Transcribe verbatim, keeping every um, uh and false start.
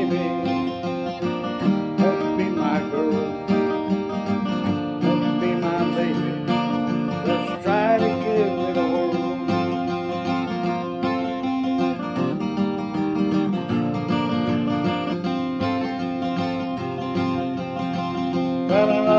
baby. Won't you be my girl? Won't you be my baby? Let's try to give it a whirl. Fell in love